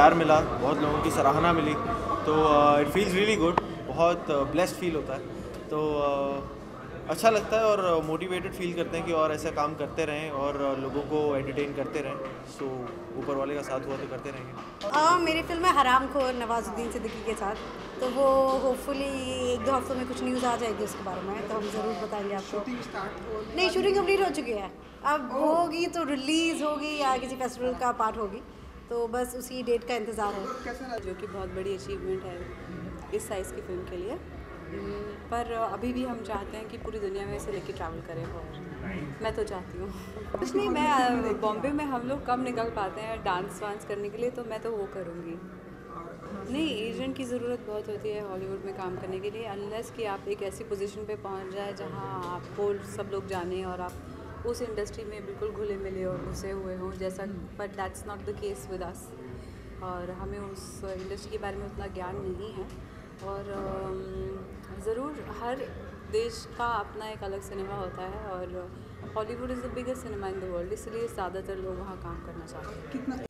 प्यार मिला, बहुत लोगों की सराहना मिली, तो इट फील्स रियली गुड, बहुत ब्लेस्ड फील होता है। तो अच्छा लगता है और मोटिवेटेड फील करते हैं कि और ऐसा काम करते रहें और लोगों को एंटरटेन करते रहें। सो ऊपर वाले का साथ हुआ तो करते रहेंगे। मेरी फिल्म है हरामखोर नवाजुद्दीन सिद्दीकी के साथ, तो वो होपफुली 1-2 हफ्तों में कुछ न्यूज़ आ जाएगी उसके बारे में, तो हम ज़रूर बताएंगे आपको। शूटिंग स्टार्ट नहीं, शूटिंग कंप्लीट हो चुकी है, अब होगी तो रिलीज़ होगी या किसी फेस्टिवल का पार्ट होगी, तो बस उसी डेट का इंतज़ार है। कैसा जो कि बहुत बड़ी अचीवमेंट है इस साइज़ की फ़िल्म के लिए। पर अभी भी हम चाहते हैं कि पूरी दुनिया में इसे लेके ट्रैवल करें, और मैं तो चाहती हूँ। कुछ नहीं, मैं बॉम्बे में हम लोग कम निकल पाते हैं डांस वांस करने के लिए, तो मैं तो वो करूँगी। नहीं, एजेंट की ज़रूरत बहुत होती है हॉलीवुड में काम करने के लिए, अनलेस कि आप एक ऐसी पोजीशन पे पहुंच जाए जहां आपको सब लोग जाने और आप उस इंडस्ट्री में बिल्कुल घुले मिले और घुसे हुए हों जैसा, but that's not the case with us. और हमें उस इंडस्ट्री के बारे में उतना ज्ञान नहीं है, और ज़रूर हर देश का अपना एक अलग सिनेमा होता है, और Hollywood is the biggest cinema in the world, इसलिए ज़्यादातर लोग वहाँ काम करना चाहते हैं। कितना